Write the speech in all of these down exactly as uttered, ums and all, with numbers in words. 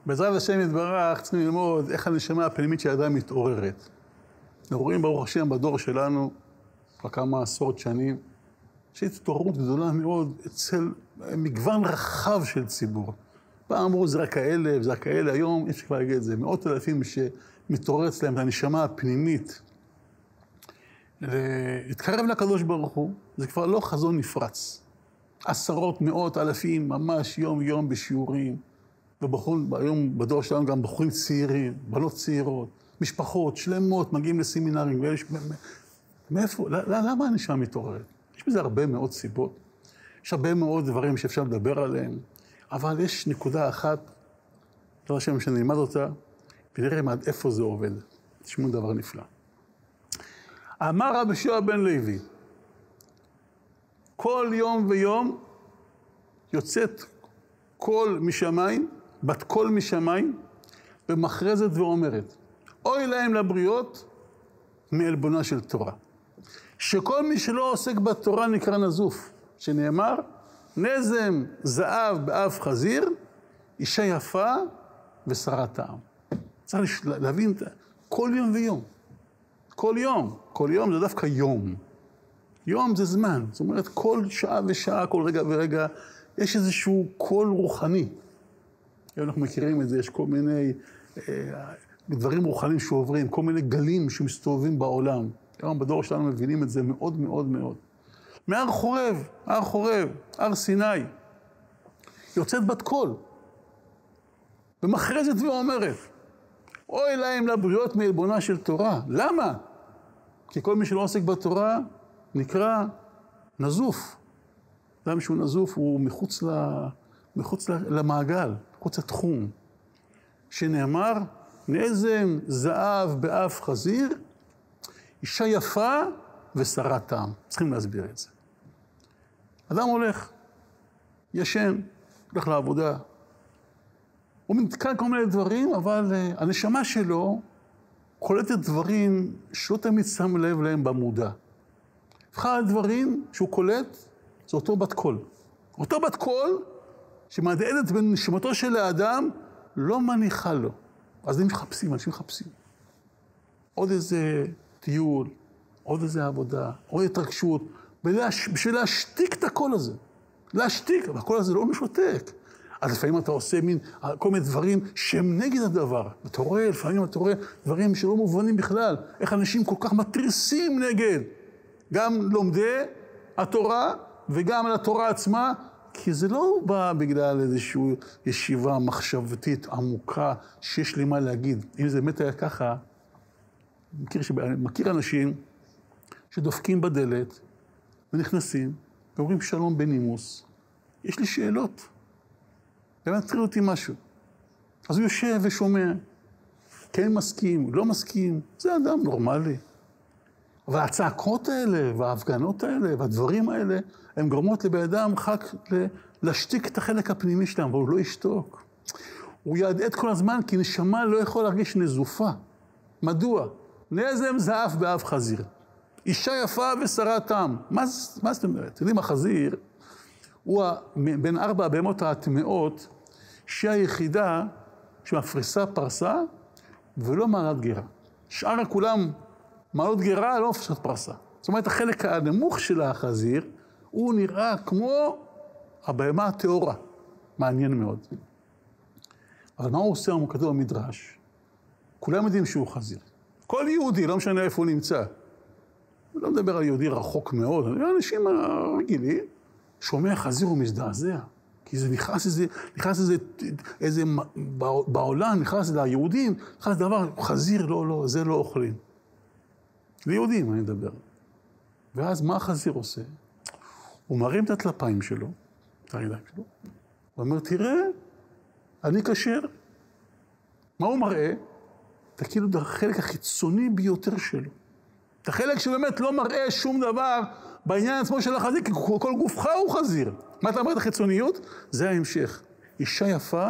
בעזרת השם יתברך צריכים ללמוד איך הנשמה הפנימית של האדם מתעוררת. אנחנו רואים ברוך השם בדור שלנו, כבר כמה עשרות שנים, שיש התעוררות גדולה מאוד אצל מגוון רחב של ציבור. פעם אמרו זה רק כאלה וזה רק כאלה, היום יש כבר להגיד את זה, מאות אלפים שמתעורר אצלם את הנשמה הפנימית. להתקרב לקדוש ברוך הוא, זה כבר לא חזון נפרץ. עשרות, מאות אלפים, ממש יום יום בשיעורים. ובחורים, היום בדור שלנו גם בחורים צעירים, בנות צעירות, משפחות שלמות מגיעים לסמינרים. ויש, מאיפה? למה הנשמה מתעוררת? יש בזה הרבה מאוד סיבות. יש הרבה מאוד דברים שאפשר לדבר עליהם. אבל יש נקודה אחת, לא השם שנלמד אותה, ונראה עד איפה זה עובד. תשמעו דבר נפלא. אמר רבי יהושע בן לוי, כל יום ויום יוצאת קול משמיים, בת קול משמיים, ומכרזת ואומרת, אוי להם לבריות מעלבונה של תורה. שכל מי שלא עוסק בתורה נקרא נזוף, שנאמר, נזם זהב באף חזיר, אישה יפה ושרת טעם. צריך להבין, כל יום ויום. כל יום. כל יום זה דווקא יום. יום זה זמן. זאת אומרת, כל שעה ושעה, כל רגע ורגע, יש איזשהו קול רוחני. אנחנו מכירים את זה, יש כל מיני אה, דברים רוחניים שעוברים, כל מיני גלים שמסתובבים בעולם. היום בדור שלנו מבינים את זה מאוד מאוד מאוד. מהר חורב, הר חורב, הר סיני, יוצאת בת קול, ומכרזת ואומרת, אוי להם לבריות מעלבונה של תורה. למה? כי כל מי שלא עוסק בתורה נקרא נזוף. אדם שהוא נזוף הוא מחוץ, ל... מחוץ למעגל, מחוץ לתחום. שנאמר, נזם זהב באף חזיר, אישה יפה ושרת טעם. צריכים להסביר את זה. אדם הולך, ישן, הולך לעבודה. הוא מתקן כל מיני דברים, אבל uh, הנשמה שלו קולטת דברים שלא תמיד שם לב להם במודע. אחד הדברים שהוא קולט, זה אותו בת קול. אותו בת קול שמהדהדת בין נשמתו של האדם, לא מניחה לו. אז הם מחפשים, אנשים מחפשים. עוד איזה טיול, עוד איזה עבודה, עוד התרגשות, בשביל להשתיק את הקול הזה. להשתיק, אבל הקול הזה לא משותק. אז לפעמים אתה עושה מין, כל מיני דברים שהם נגד הדבר. אתה רואה, לפעמים אתה רואה דברים שלא מובנים בכלל. איך אנשים כל כך מטריסים נגד. גם לומדי התורה וגם על התורה עצמה, כי זה לא בא בגלל איזושהי ישיבה מחשבתית עמוקה שיש לי מה להגיד. אם זה באמת היה ככה, מכיר, מכיר אנשים שדופקים בדלת ונכנסים ואומרים שלום בנימוס. יש לי שאלות. באמת צריך אותי משהו. אז הוא יושב ושומע. כן מסכים, לא מסכים. זה אדם נורמלי. אבל הצעקות האלה וההפגנות האלה והדברים האלה, הם גורמות לבן אדם רק להשתיק את החלק הפנימי שלהם, אבל הוא לא ישתוק. הוא יעדעד כל הזמן, כי נשמה לא יכול להרגיש נזופה. מדוע? נזם זהב באף חזיר. אישה יפה ושרת טעם. מה, מה זאת אומרת? אתם יודעים, החזיר הוא בין ארבע הבהמות הטמאות, שהיא היחידה שמפריסה פרסה ולא מעלת גרה. שאר כולם מעלות גרה לא מפריסת פרסה. זאת אומרת, החלק הנמוך של החזיר, הוא נראה כמו הבהמה הטהורה. מעניין מאוד. אבל מה הוא עושה? הוא כתוב במדרש. כולם יודעים שהוא חזיר. כל יהודי, לא משנה איפה הוא נמצא. הוא לא מדבר על יהודי רחוק מאוד. האנשים הרגילים, שומע חזיר ומזדעזע. כי זה נכנס איזה, נכנס איזה, איזה, בעולם, נכנס ליהודים, נכנס דבר, חזיר, לא, לא, זה לא אוכלים. ליהודים אני מדבר. ואז מה החזיר עושה? הוא מרים את הטלפיים שלו, את הידיים שלו, הוא אומר, תראה, אני כשר. מה הוא מראה? אתה כאילו את החלק החיצוני ביותר שלו. את החלק שבאמת לא מראה שום דבר בעניין עצמו של החזיר, כי כל גופך הוא חזיר. מה אתה אומר את החיצוניות? זה ההמשך. אישה יפה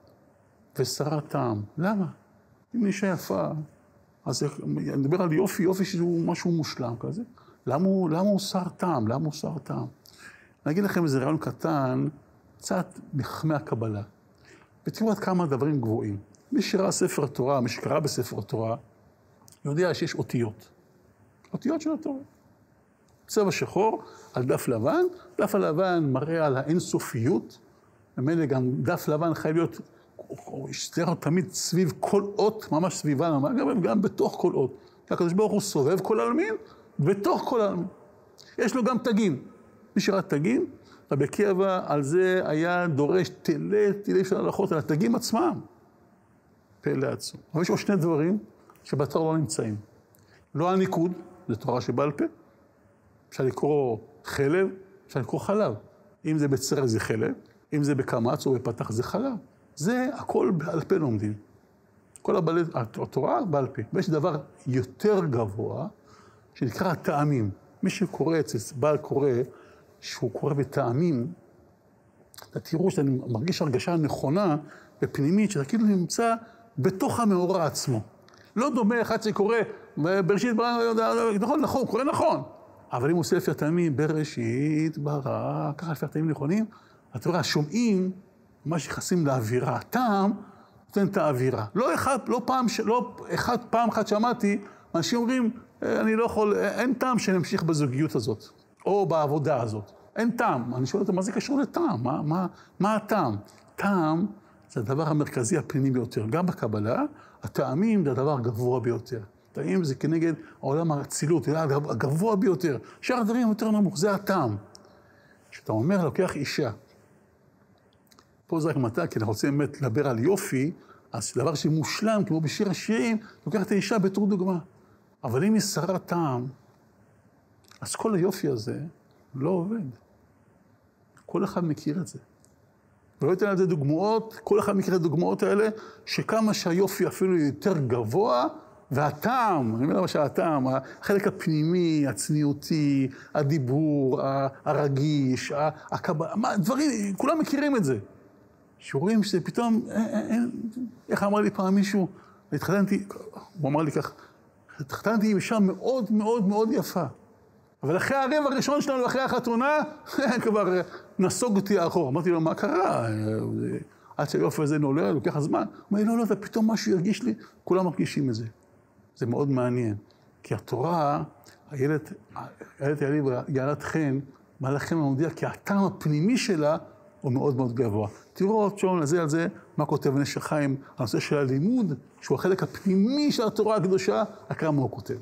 ושרת טעם. למה? אם אישה יפה, אז אני מדבר על יופי, יופי שהוא משהו מושלם כזה. למה הוא, למה הוא שר טעם? למה הוא שר טעם? אני אגיד לכם איזה רעיון קטן, קצת מחכמי הקבלה. ותראו עד כמה דברים גבוהים. מי שראה ספר התורה, מי שקרא בספר התורה, יודע שיש אותיות. אותיות של התורה. צבע שחור על דף לבן, דף הלבן מראה על האינסופיות, ממילא גם דף לבן חייב להיות, צריך להיות תמיד סביב כל אות, ממש סביבה, גם, גם בתוך כל אות. הקדוש ברוך הוא סובב כל העלמין, בתוך כל העלמין. יש לו גם תגים. מי שראה תגים, רבי עקיבא על זה היה דורש תלה, תלה של הלכות על התגים עצמם. פלא עצום. אבל יש עוד שני דברים שבתורה לא נמצאים. לא הניקוד, זה תורה שבעל פה. אפשר לקרוא חלב, אפשר לקרוא חלב. אם זה בצרר זה חלב, אם זה בקמץ או בפתח זה חלב. זה הכל בעל פה לומדים. כל הבעל, התורה בעל פה. ויש דבר יותר גבוה, שנקרא הטעמים. מי שקורא אצל בעל קורא, שהוא קורא בטעמים, אתה תראו שאני מרגיש הרגשה נכונה ופנימית, שאתה כאילו נמצא בתוך המאורע עצמו. לא דומה אחד שקורא, בראשית ברא, נכון, נכון, הוא קורא נכון. אבל אם הוא עושה לפי הטעמים, בראשית ברא, ככה לפי הטעמים נכונים, אתה רואה, שומעים מה שיחסים לאווירה. הטעם נותן את האווירה. לא אחד, לא פעם, לא אחד, פעם אחת שמעתי, אנשים אומרים, אני לא יכול, אין טעם שנמשיך בזוגיות הזאת, או בעבודה הזאת. אין טעם. אני שואל אותם, מה זה קשור לטעם? מה, מה, מה הטעם? טעם זה הדבר המרכזי הפנימי ביותר. גם בקבלה, הטעמים זה הדבר הגבוה ביותר. טעמים זה כנגד העולם האצילות, זה הגבוה ביותר. שאר הדברים יותר נמוך, זה הטעם. כשאתה אומר, לוקח אישה, פה זה רק מתי, כי אנחנו רוצים באמת לדבר על יופי, אז דבר שמושלם, כמו בשיר השירים, לוקח את האישה בתור דוגמה. אבל אם היא שרת טעם, אז כל היופי הזה לא עובד. כל אחד מכיר את זה. ולא ייתן על זה דוגמאות, כל אחד מכיר את הדוגמאות האלה, שכמה שהיופי אפילו יותר גבוה, והטעם, אני אומר למה שהטעם, החלק הפנימי, הצניעותי, הדיבור, הרגיש, הקבלה, דברים, כולם מכירים את זה. שרואים שזה פתאום, איך אמר לי פעם מישהו, התחתנתי, הוא אמר לי כך, התחתנתי עם אישה מאוד מאוד מאוד יפה. אבל אחרי הרבע הראשון שלנו, אחרי החתונה, כבר נסוג אותי האחור. אמרתי לו, מה קרה? עד שהיופי הזה נולד, לוקח הזמן. הוא אומר לי, לא, לא, ופתאום משהו ירגיש לי, כולם מרגישים את זה. זה מאוד מעניין. כי התורה, הילד, הילד יעליב יעלת חן, מעלה חן ומודיע, כי הטעם הפנימי שלה הוא מאוד מאוד גבוה. תראו עוד שום לזה על זה, מה כותב נשר חיים, הנושא של הלימוד, שהוא החלק הפנימי של התורה הקדושה, כמה הוא כותב.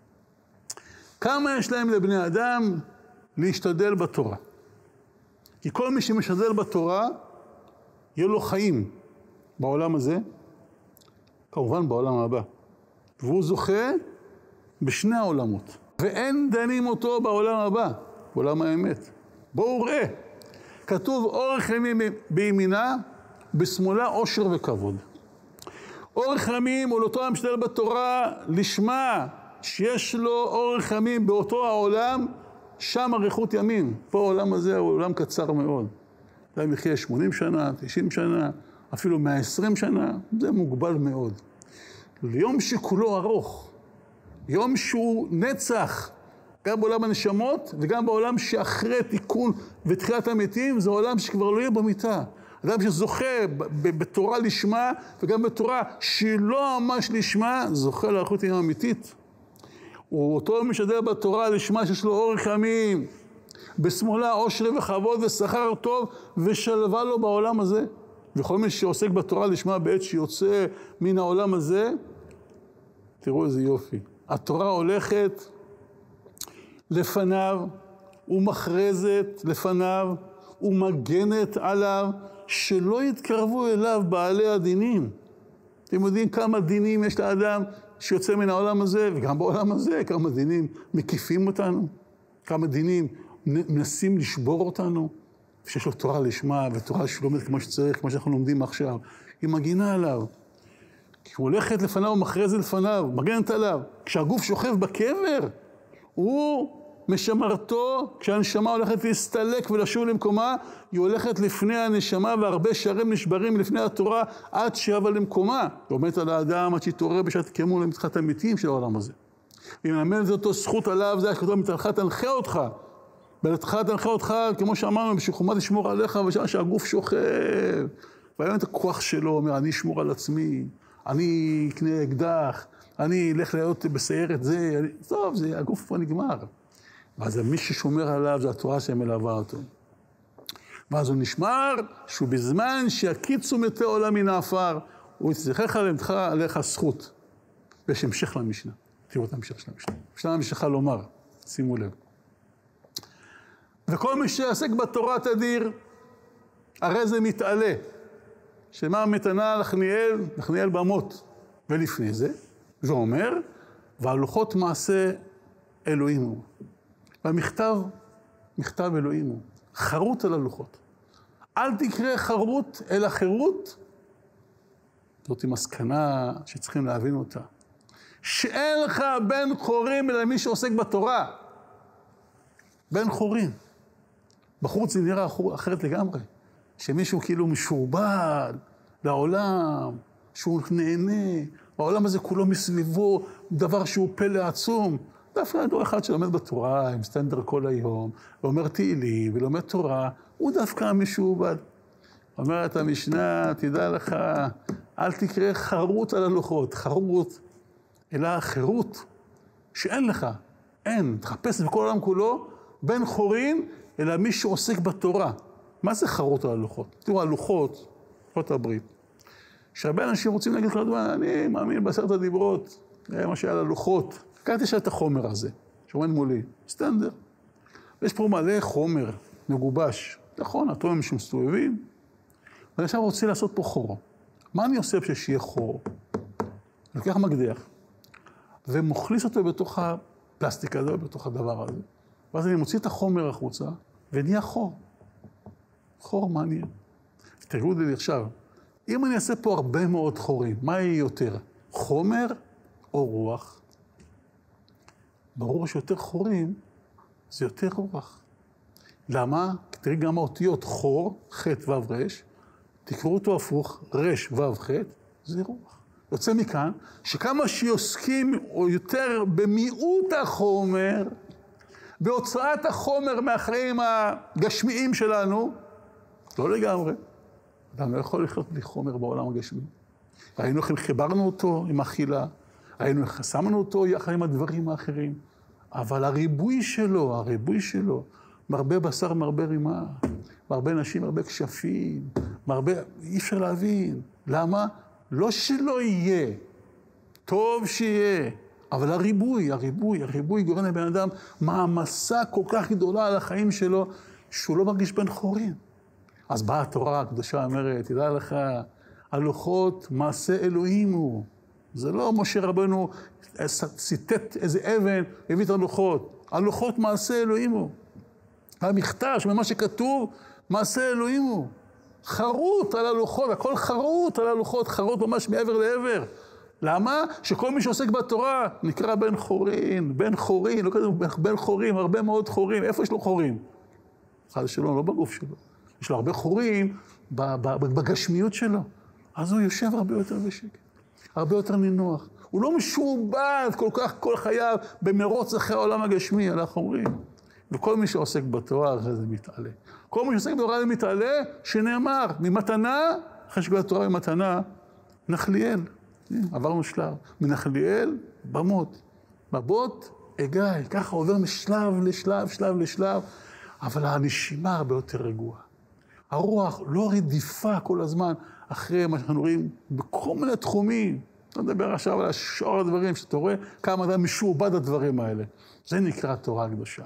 כמה יש להם לבני אדם להשתדל בתורה? כי כל מי שמשתדל בתורה, יהיו לו חיים בעולם הזה, כמובן בעולם הבא. והוא זוכה בשני העולמות. ואין דנים אותו בעולם הבא, בעולם האמת. בואו ראה. כתוב אורך ימים בימינה, בשמאלה עושר וכבוד. אורך ימים הוא לאותו המשתדל בתורה, לשמה שיש לו אורך ימים באותו העולם, שם אריכות ימים. פה העולם הזה הוא עולם קצר מאוד. אדם יחיה שמונים שנה, תשעים שנה, אפילו מאה ועשרים שנה, זה מוגבל מאוד. ליום שכולו ארוך, יום שהוא נצח, גם בעולם הנשמות וגם בעולם שאחרי תיקון ותחילת המתים, זה עולם שכבר לא יהיה במיטה. אדם שזוכה בתורה לשמה וגם בתורה שהיא לא ממש לשמה, זוכה לאריכות ימים אמיתית. הוא אותו משתדל בתורה לשמה שיש לו אורך ימים, בשמאלה עושר וכבוד ושכר טוב ושלווה לו בעולם הזה. וכל מי שעוסק בתורה לשמה בעת שיוצא מן העולם הזה, תראו איזה יופי. התורה הולכת לפניו, ומחרזת לפניו, ומגנת עליו, שלא יתקרבו אליו בעלי הדינים. אתם יודעים כמה דינים יש לאדם שיוצא מן העולם הזה, וגם בעולם הזה כמה דינים מקיפים אותנו, כמה דינים מנסים לשבור אותנו, שיש לו תורה לשמה, ותורה שלומדת כמו שצריך, כמו שאנחנו לומדים עכשיו, היא מגינה עליו. כי הוא הולכת לפניו ומחרזת לפניו, מגנת עליו. כשהגוף שוכב בקבר, הוא משמרתו, כשהנשמה הולכת להסתלק ולשוב למקומה, היא הולכת לפני הנשמה, והרבה שערים נשברים לפני התורה, עד שיבוא למקומה. היא עומדת על האדם, עד שיתעורר בשעת קמו למתחת המתים של העולם הזה. והיא מלמדת אותו זכות עליו, זה הכתוב, מתהלכה תנחה אותך. בלתך תנחה אותך, כמו שאמרנו, בשחומה תשמור עליך, בשעה שהגוף שוכב. והיה את הכוח שלו, אומר, אני אשמור על עצמי, אני אקנה אקדח, אני אלך להיות בסיירת זה, אני... טוב, זה, הגוף פה נגמר. ואז מי ששומר עליו זה התורה שמלווה אותו. ואז הוא נשמר שהוא בזמן שיקיצו מתי עולם מן האפר, הוא יצטרך עליך עליך זכות. ויש המשך למשנה. תראו את המשך של המשנה. המשנה המשכה לומר, שימו לב. וכל מי שעסק בתורה תדיר, הרי זה מתעלה. שמה מתנה לחניאל, לחניאל במות. ולפני זה, זה אומר, והלוחות מעשה אלוהים הוא. והמכתב, מכתב אלוהים הוא. חרוט על הלוחות. אל תקרא חרוט, אלא חירות. זאת היא מסקנה שצריכים להבין אותה. שאין לך בן חורים אלא מי שעוסק בתורה. בן חורים. בחוץ זה נראה אחרת לגמרי. שמישהו כאילו משורבד לעולם, שהוא נהנה, העולם הזה כולו מסביבו, דבר שהוא פלא עצום. דווקא הדור אחד שלומד בתורה, עם סטנדר כל היום, ואומר תהילים, ולומד תורה, הוא דווקא משורבד. אומרת המשנה, תדע לך, אל תקרא חרוט על הלוחות, חרוט, אלא חירות, שאין לך, אין, תחפש בכל העולם כולו, בן חורין, אלא מי שעוסק בתורה. מה זה חרוט על הלוחות? תראו, הלוחות, לוחות הברית, שהרבה אנשים רוצים להגיד כל הזמן, אני מאמין בעשרת הדיברות, זה מה שהיה ללוחות. קראתי שאת החומר הזה, שעומד מולי, סטנדר. ויש פה מלא חומר מגובש, נכון, התומים שמסתובבים, ואני עכשיו רוצה לעשות פה חור. מה אני עושה בשביל שיהיה חור? אני לוקח מקדח, ומוכניס אותו בתוך הפלסטיק הזה, בתוך הדבר הזה. ואז אני מוציא את החומר החוצה, ונהיה חור. חור מעניין. תראו לי עכשיו, אם אני אעשה פה הרבה מאוד חורים, מה יהיה יותר? חומר או רוח? ברור שיותר חורים זה יותר רוח. למה? תראי גם האותיות חור, ח' ו' ר', תקראו אותו הפוך, ר' ו' ח', זה רוח. יוצא מכאן שכמה שעוסקים או יותר במיעוט החומר, בהוצאת החומר מהחיים הגשמיים שלנו, לא לגמרי. אדם לא יכול לחיות בלי חומר בעולם הגשמי. ראינו איך חיברנו אותו עם אכילה, ראינו איך שמנו אותו יחד עם הדברים האחרים, אבל הריבוי שלו, הריבוי שלו, מרבה בשר, מרבה רימה, מרבה נשים, מרבה כשפים, מרבה, אי אפשר להבין. למה? לא שלא יהיה, טוב שיהיה, אבל הריבוי, הריבוי, הריבוי גורם לבן אדם מעמסה כל כך גדולה על החיים שלו, שהוא לא מרגיש בן חורין. אז באה התורה הקדושה אומרת, תדע לך, הלוחות מעשה אלוהים הוא. זה לא משה רבנו ציטט איזה אבן, הביא את הלוחות. הלוחות מעשה אלוהים הוא. המכתב, ממה שכתוב, מעשה אלוהים הוא. חרוט על הלוחות, הכל חרוט על הלוחות, חרוט ממש מעבר לעבר. למה? שכל מי שעוסק בתורה נקרא בן חורין, בן חורין, לא כזה בן חורים, הרבה מאוד חורים. איפה יש לו חורים? חד שלו, לא בגוף שלו. יש לו הרבה חורים בגשמיות שלו. אז הוא יושב הרבה יותר בשקט, הרבה יותר נינוח. הוא לא משועבד כל כך כל חייו במרוץ אחרי העולם הגשמי, על החומרים. וכל מי שעוסק בתורה אחרי זה מתעלה. כל מי שעוסק בתורה זה מתעלה, שנאמר, ממתנה, אחרי שכל התורה ממתנה, נחליאל. עברנו שלב. מנחליאל, במות. בבות, אגאי. ככה עובר משלב לשלב, שלב לשלב. אבל הנשימה הרבה יותר רגועה. הרוח לא רדיפה כל הזמן אחרי מה שאנחנו רואים בכל מיני תחומים. לא מדבר עכשיו על השאר הדברים, שאתה רואה כמה אדם משועבד הדברים האלה. זה נקרא תורה הקדושה.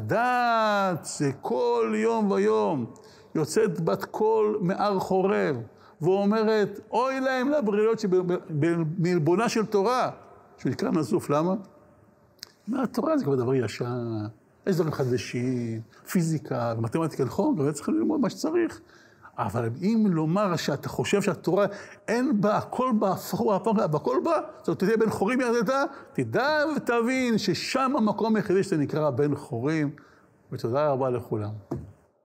הדעת זה כל יום ויום יוצאת בת קול מער חורב, ואומרת, אוי להם לבריות שבמלבונה של תורה, שנקרא נזוף, למה? התורה זה כבר דבר ישן, יש דברים חדשים, פיזיקה ומתמטיקה, נכון, גם צריכים ללמוד מה שצריך. אבל אם לומר שאתה חושב שהתורה אין בה, הכל בה, הכל בה, זאת תהיה בן חורים ירדת, תדע ותבין ששם המקום היחידי שאתה נקרא בן חורים, ותודה רבה לכולם.